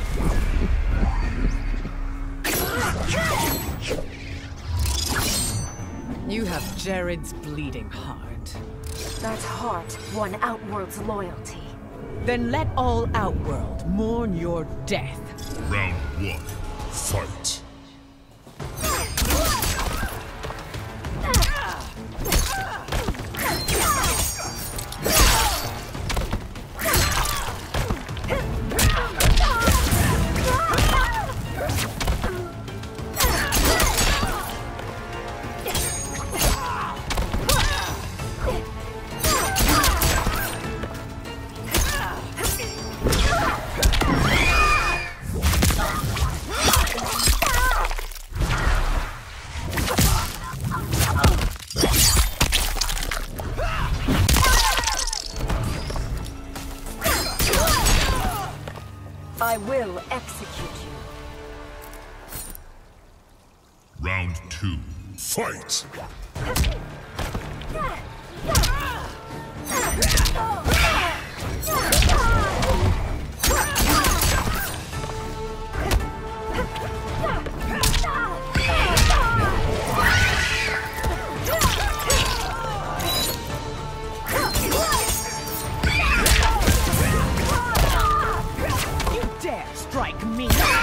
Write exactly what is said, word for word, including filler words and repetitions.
You have Jared's bleeding heart. That heart won Outworld's loyalty. Then let all Outworld mourn your death. Round one, fight. I will execute you. Round two, fight! Strike me!